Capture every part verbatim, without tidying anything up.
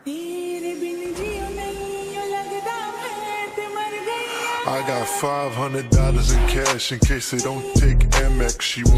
I got five hundred dollars in cash in case they don't take Amex. She won't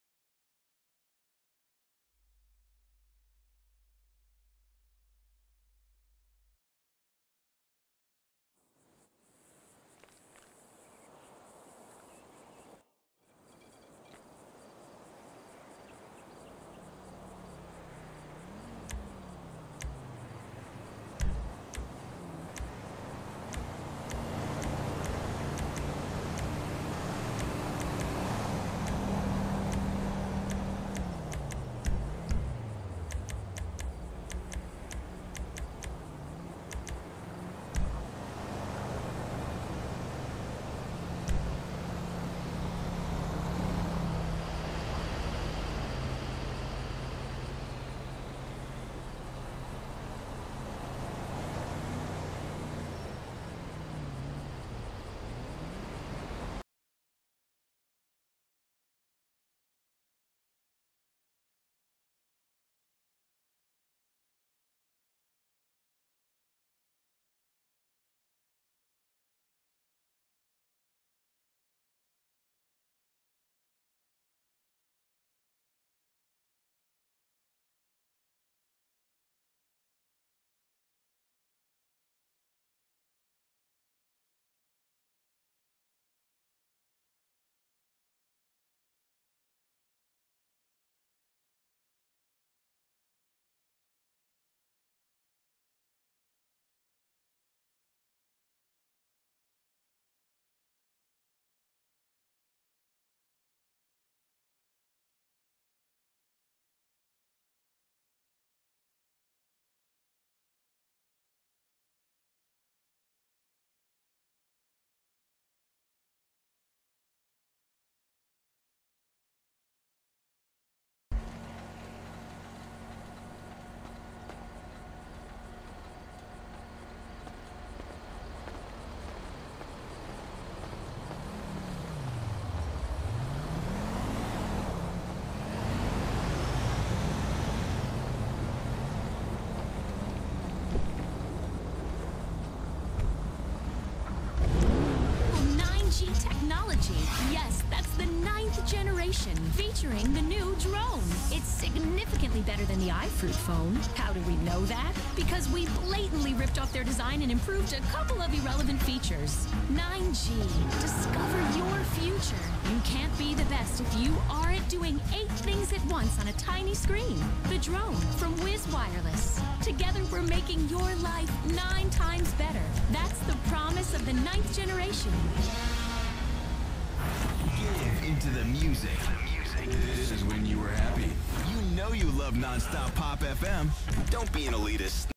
Technology. Yes, that's the ninth generation, featuring the new drone. It's significantly better than the iFruit phone. How do we know that? Because we blatantly ripped off their design and improved a couple of irrelevant features. nine G. Discover your future. You can't be the best if you aren't doing eight things at once on a tiny screen. The drone from Wiz Wireless. Together, we're making your life nine times better. That's the promise of the ninth generation. Give into the music. This is when you were happy. You know you love nonstop Pop F M. Don't be an elitist.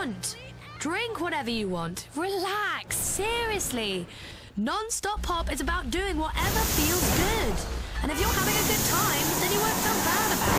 want. Drink whatever you want. Relax. Seriously. Non-stop pop is about doing whatever feels good. And if you're having a good time, then you won't feel bad about it.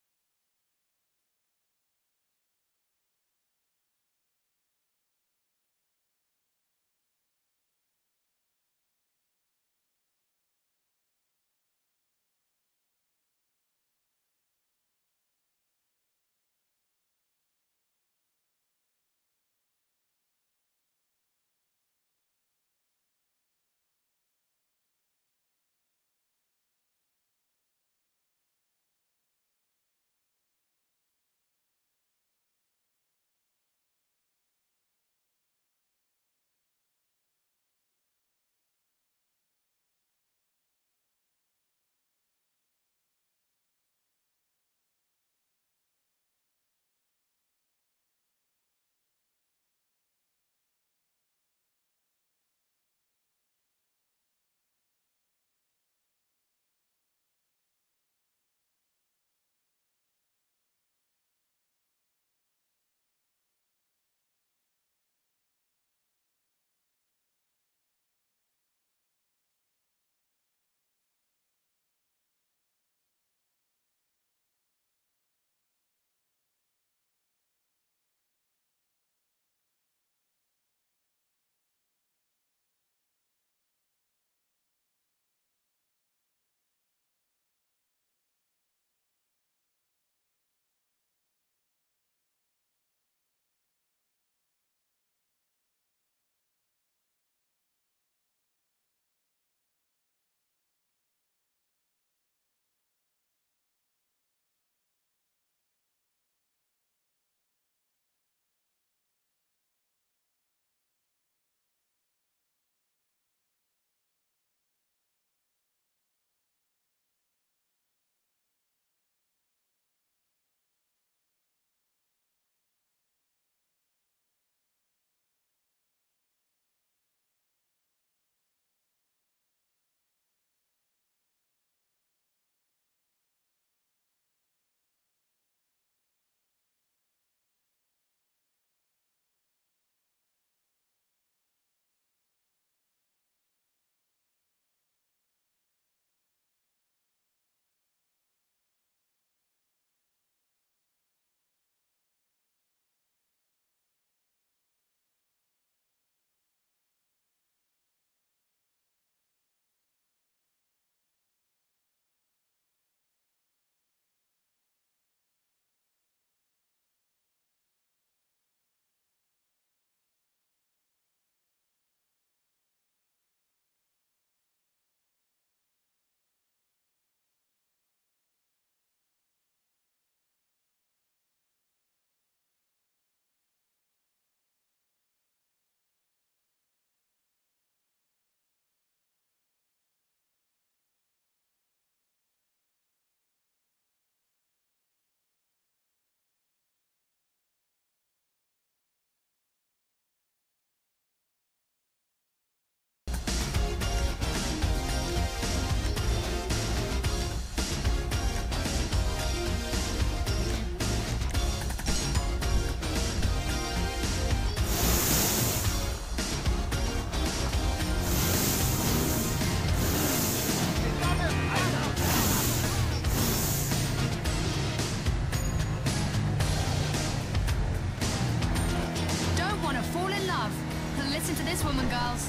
Listen to this woman, girls.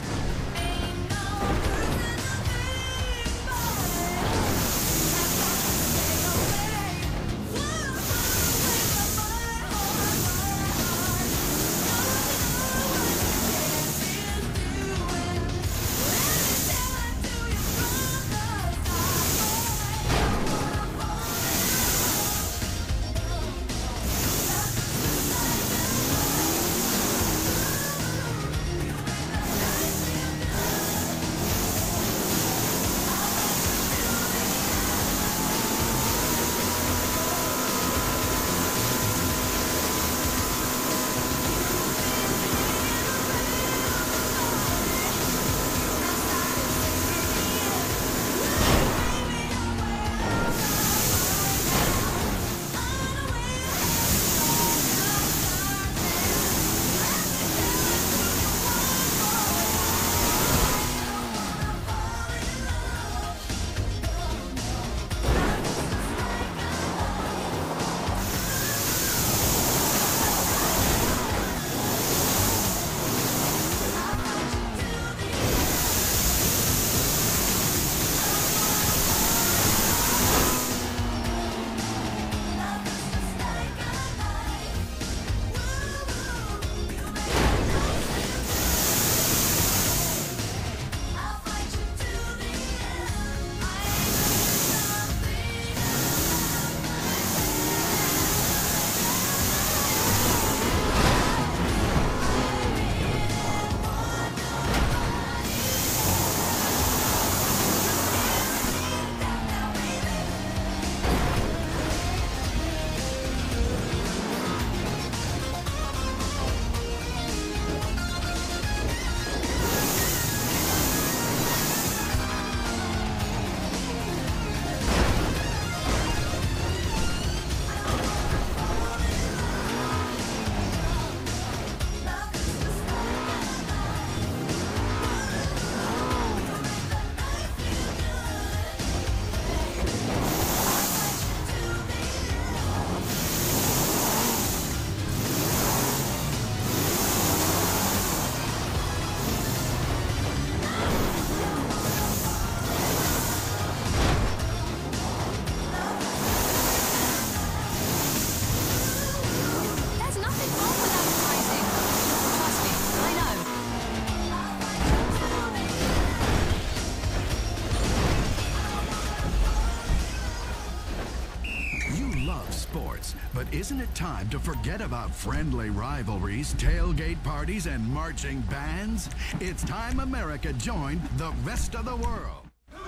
love sports, but isn't it time to forget about friendly rivalries, tailgate parties, and marching bands? It's time America joined the rest of the world.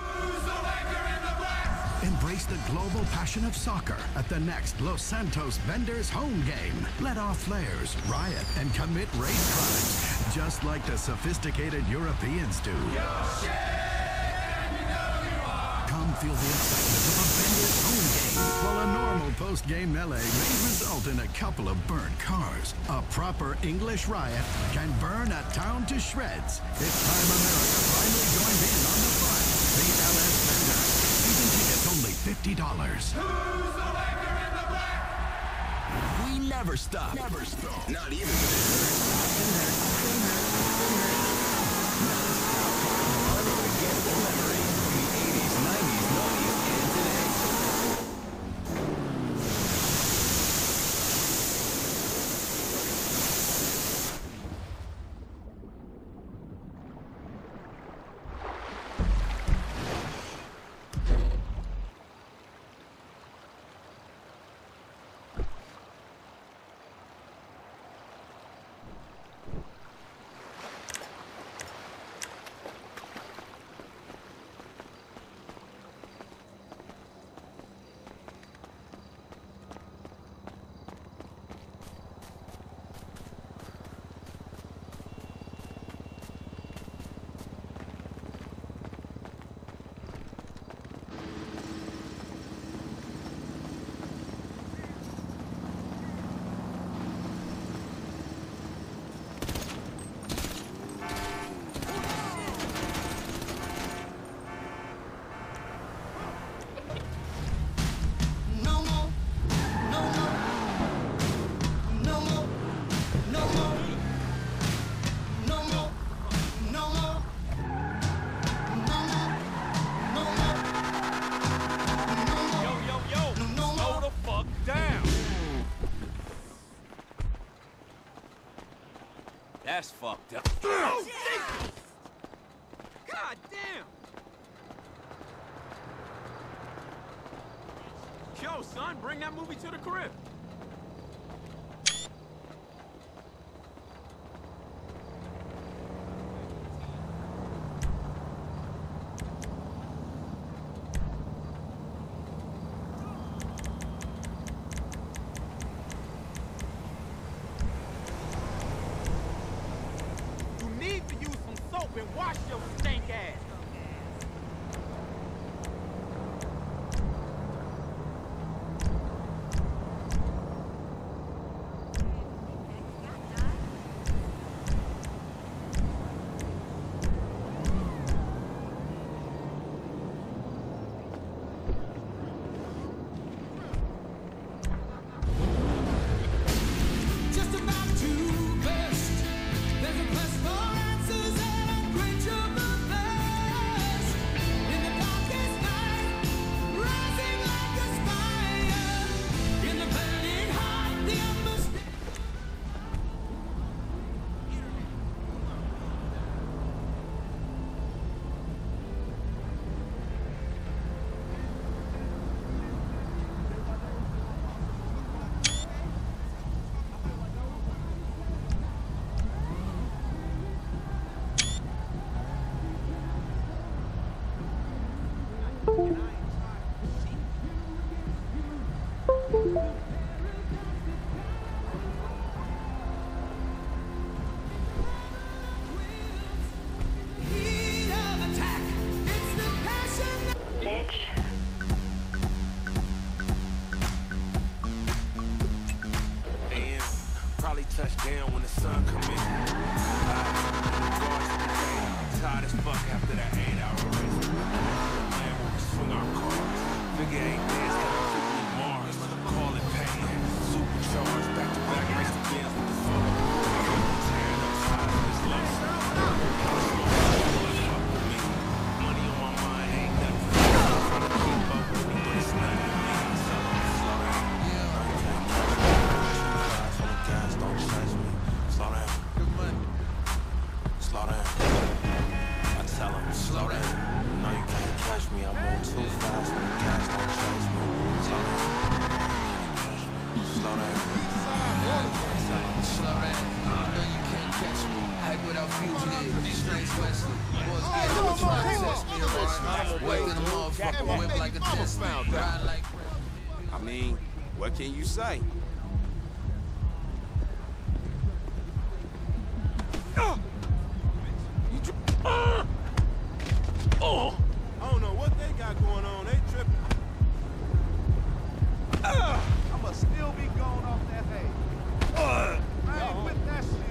Embrace the global passion of soccer at the next Los Santos Vendors home game. Let off flares, riot, and commit race crimes, just like the sophisticated Europeans do. Come feel the excitement of a Vendors home game, while a normal post-game melee may result in a couple of burnt cars. A proper English riot can burn a town to shreds. It's time America finally joined in on the fun. The L S Vendors. Season tickets only fifty dollars. Who's the Laker in the black? We never stop. Never stop. Not even when it hurts. It hurts. It hurts. It hurts. Non-stop. Unforgettable memories from the eighties, nineties, nineties, and today. That's fucked up. Oh, Jesus! God damn! Yo, son, bring that movie to the crib. And wash your stink ass. Just about to burst. There's a quest for answers and a great job of best. In the darkest night, rising like a spire. In the burning heart, the atmosphere. Heat of attack. It's the passion. Damn, probably touch down when the sun come in. Tired as fuck after that eight-hour race. Man, we swing our cars. Figure eight days like Mars. Call it pain. Supercharged, back-to-back race to dance with the fuck. Tearing up sides of this love song. Fuck with me. Money on my mind ain't nothing. Trying to keep up with me, but it's not in me. So slow down. Guys, don't chase me. Slow down. Slow down. I tell them, slow down. No, you can't catch me. I'm moving too fast when the gas don't chase me. These straight Wesley. Boys get up and try to test me, alright? Wake in the motherfucker, whip like a Tesla. Ride like... I mean, what can you say? Oh! I don't know what they got going on. They tripping. Uh, I'ma still be going off that hay. Uh, I ain't with that shit.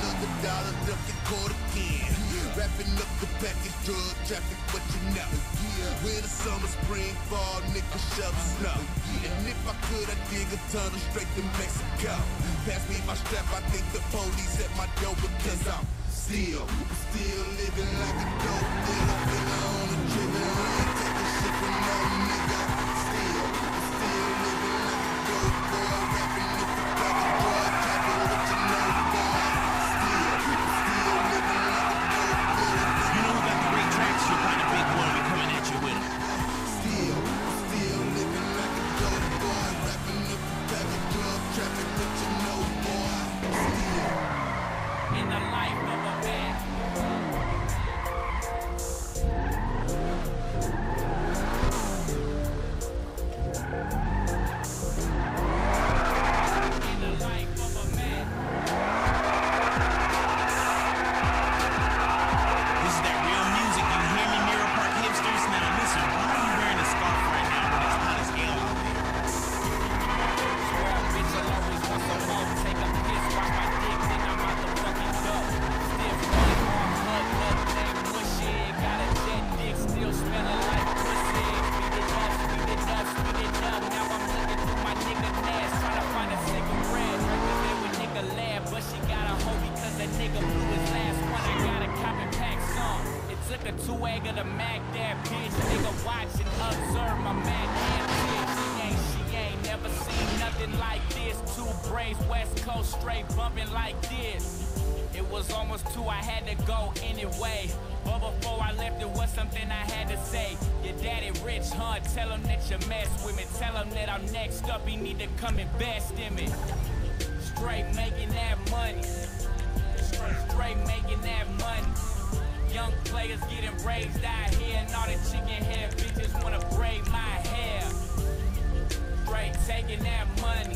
Wrapping up the package, drug traffic, but you know. Winter, summer, spring, fall, nigga, shovel snow. And if I could, I'd dig a tunnel straight to Mexico. Pass me my strap, I think the police at my door because I'm still, still living like a dope dealer. Feeling on a trigger, I ain't taking shit from no nigga. Still, still living like a dope boy. Rapping if you got the drug, trapping what you know, boy. Still, still living like a dope dealer. You know who got the great tracks? You'll find a big one. We coming at you with it. Still, still living like a dope boy. Rapping if you got the drug, trapping what you know, boy. Still. In the life of a man. In the life of a man. This is that real music. You hear me, Mirror Park hipsters? Now listen, why are you wearing a scarf right now when it's hot as hell out there? Swear a bitch will always want some more. Take a piss, watch my dick, then I'm out the fucking door. Stiff, running hard, blood, blood, thing, mushy. Got a jet dick, still smelling like pussy. Speed it up, speed it up, speed it up. Now I'm looking through my nigga Nash, trying to find a cigarette. Represent with nigga Lab, but she got a hoe because that nigga blew his last one. I got a cop and pack some. It took a two-egg of the Mac, that bitch. Nigga watch and observe my mad antics. She ain't, she ain't never seen nothing like this. Two braids, West Coast, straight bumping like this. It was almost two, I had to go anyway. But before I left, it was something I had to say. Your daddy rich, huh? Tell him that you mess with me. Tell him that I'm next up, he need to come invest in me. Straight making that money. Straight making that money. Young players getting raised out here, and all the chicken hair bitches wanna braid my hair. Straight taking that money.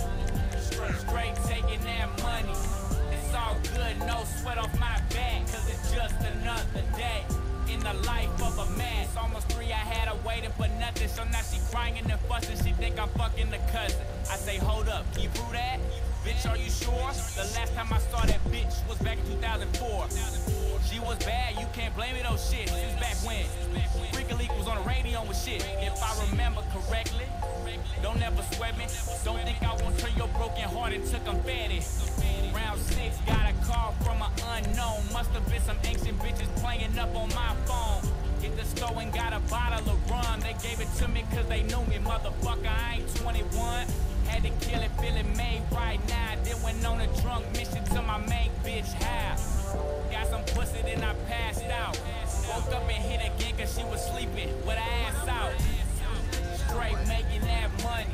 Straight taking that money. It's all good, no sweat off my back, cause it's just another day in the life of a man. It's almost three, I had her waiting for nothing, so now she crying and fussing, she think I'm fucking the cousin. I say, hold up, can you prove that? Bitch, are you sure? The last time I saw that bitch was back in two thousand four. She was bad, you can't blame me those shit. Since back when Freakin' Leak was on the radio with shit. If I remember correctly, don't ever sweat me. Don't think I won't turn your broken heart into confetti. Round six, got a call from an unknown. Must have been some ancient bitches playing up on my phone. Hit the store and got a bottle of rum. They gave it to me cause they knew me, motherfucker, I ain't twenty-one. Had to kill it, feeling made right now. Then went on a drunk mission to my main bitch house. Got some pussy, then I passed out. Woke up and hit again cause she was sleeping with her ass out. Straight making that money.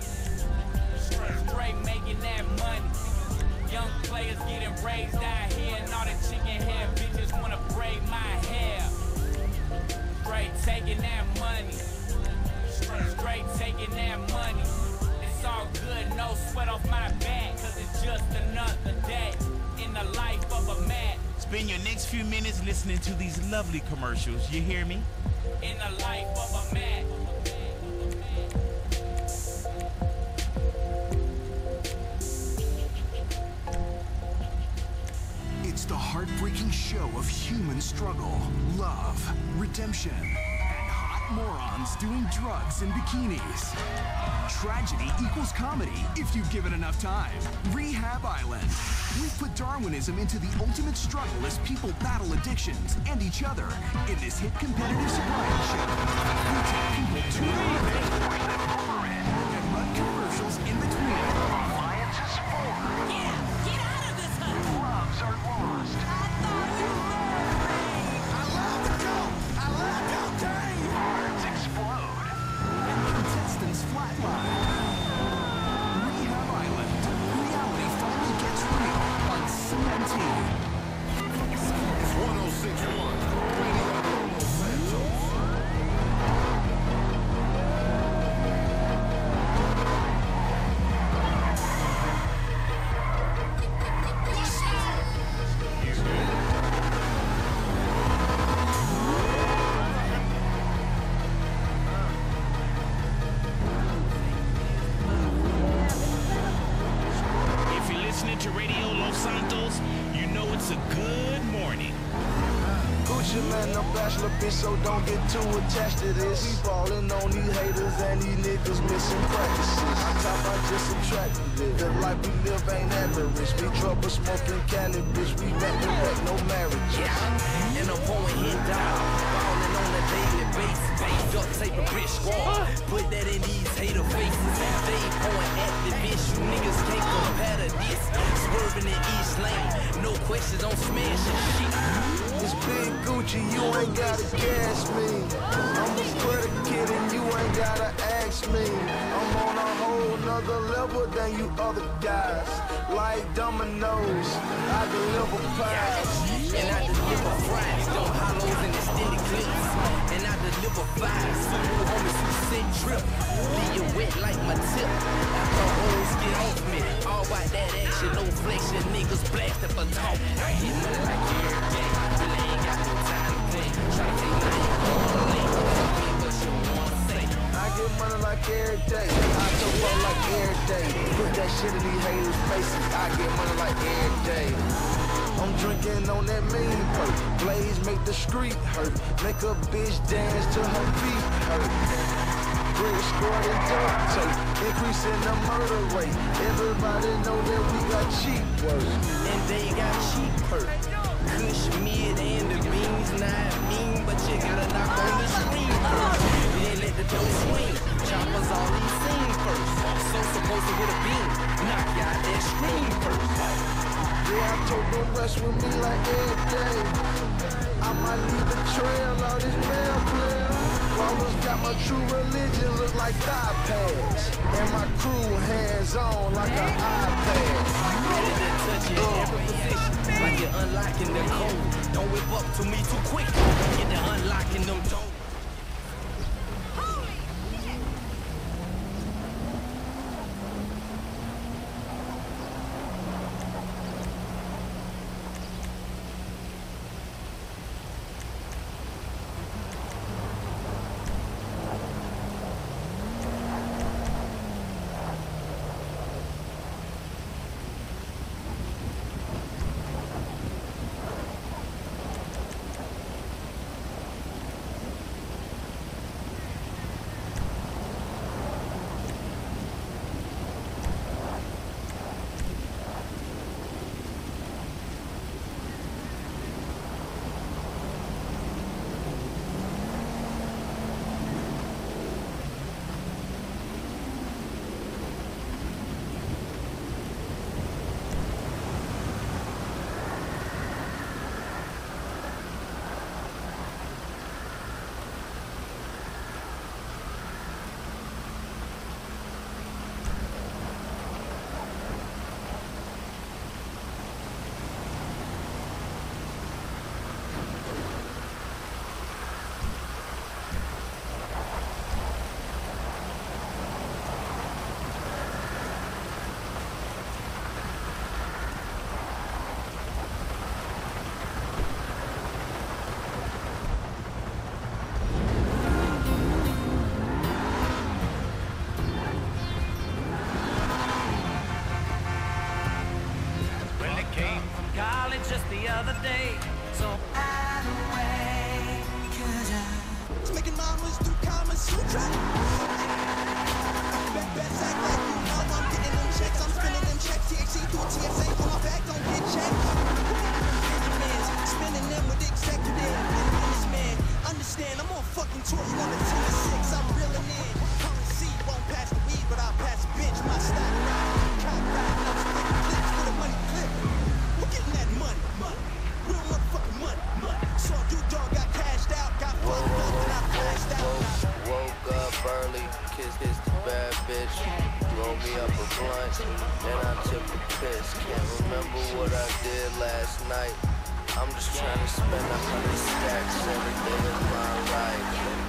Straight making that money. Young players getting raised out here, and all the chicken hair bitches wanna braid my hair. Straight taking that money. Straight taking that money. It's all good, no sweat off my back, cause it's just another day in the life of a man. Spend your next few minutes listening to these lovely commercials, you hear me? In the life of a man. It's the heartbreaking show of human struggle, love, redemption, and hot morons doing drugs in bikinis. Tragedy equals comedy if you give it enough time. Rehab Island. We've put Darwinism into the ultimate struggle as people battle addictions and each other in this hit competitive sobriety show. We take people to the limit, push them over it, and run commercials in between. Alliances form. Yeah, get out of this hut. Loves are lost. I thought you loved me. I love the coke. I love cocaine. Hearts explode. And contestants flatline. Rehab Island. Reality finally gets real on C M T. one oh six point one Radio Los Santos. bitch, so don't get too attached to this. We ballin' on these haters and these niggas missing practices. On top, I just subtracted it. The life we live ain't average. We trouble smoking Cali, bitch. We back to back, no marriage. Yeah, and I'm pouring hit down, ballin' on a daily basis. Duct tape a bitch squad, put that in these hater faces. They point at the bitch, you niggas can't compare to this. Swerving in each lane, no questions on smashing shit. It's Big Gucci, you ain't gotta gas me. I'm a credit kid and you ain't gotta ask me. I'm on a whole nother level than you other guys. Like dominoes, I deliver pies. And I deliver fries, don't hollows and extended clips. And I deliver fives, super homies who sit drip. Leave you wet like my tip. After hoes get off me, all about that action, no flexion, niggas blasting for talk. I get money like every day, really ain't got no time to play. Try to take my all late, but you wanna say. I get money like every day, I took up like every day. Put that shit in these haters' faces, I get money like every day. I'm drinking on that mean perk. Blaze make the street hurt. Make a bitch dance till her feet hurt. Brick scored and duct tape. Increasing the murder rate. Everybody know that we got cheap work. And they got cheap perk. Kush, mid, and the beans. Not mean, but you gotta knock on the screen first. Then let the dough swing. Choppers all these seen first. So supposed to hit a beam. Knock you out that screen first. Yeah, I told them rest with me like every day. I might leave a trail out this mail player. Rollers got my true religion look like thigh pads. And my crew hands on like an iPad. Ready to touch you in every position, like you're unlocking the code. Don't whip up to me too quick. Get to unlocking them doors. Just the other day, so out of way, cause I was making mamas do Kama Sutra. Bet bets act like you know I'm getting them checks, I'm spinning them checks, T H C through T S A, on my back, don't get checked. Spinning them with executive and businessman. Understand, I'm on fucking tour, you on the ten to six, I'm reeling in. Currency won't pass the weed, but I'll pass a bitch, my stock ride. Cop ride, I'm spitting clips for the money clip. We're getting that money, money, real motherfucking money, money. So you dog got cashed out, got fucked up, and I flashed out. Woke up early, kissed this bad bitch, rolled me up a blunt, then I took a piss. Can't remember what I did last night. I'm just trying to spend a hundred stacks every day of my life.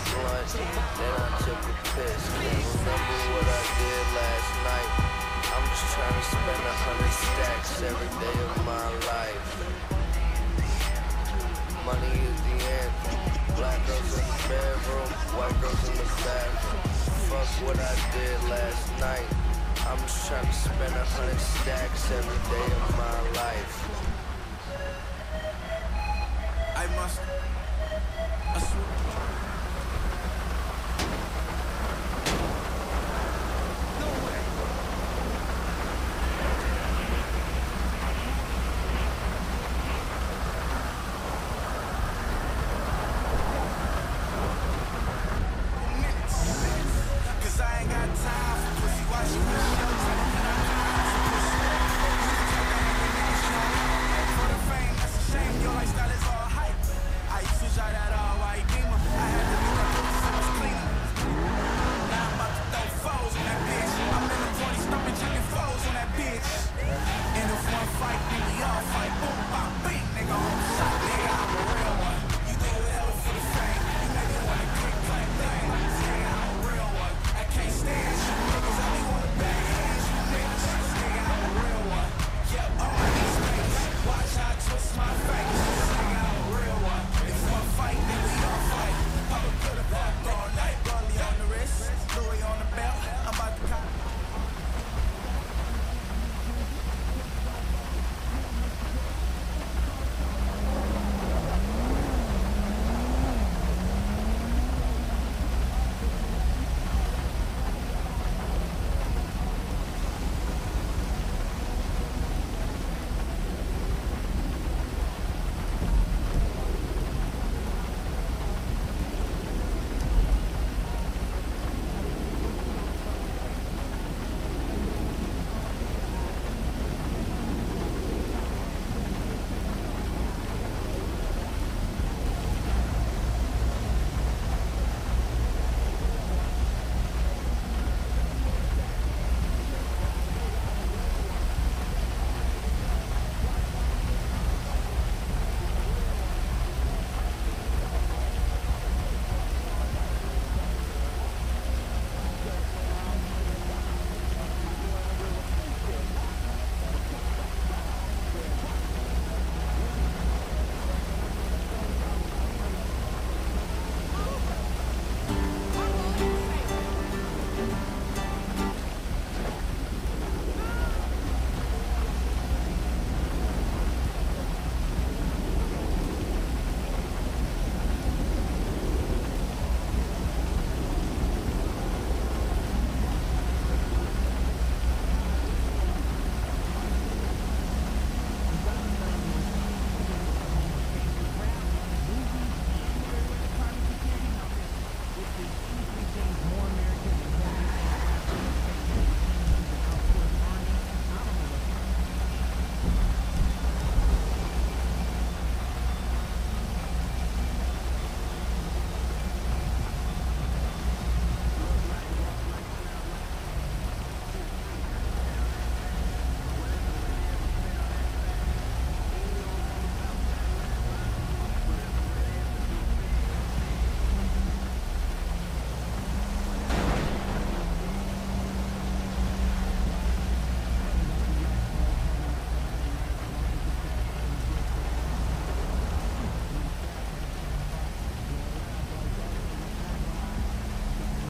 blunt, then I took a piss. Can't remember what I did last night. I'm just trying to spend a hundred stacks every day of my life. Money is the end. Black girls in the bedroom, white girls in the bathroom. Fuck what I did last night. I'm just trying to spend a hundred stacks every day of my life. I must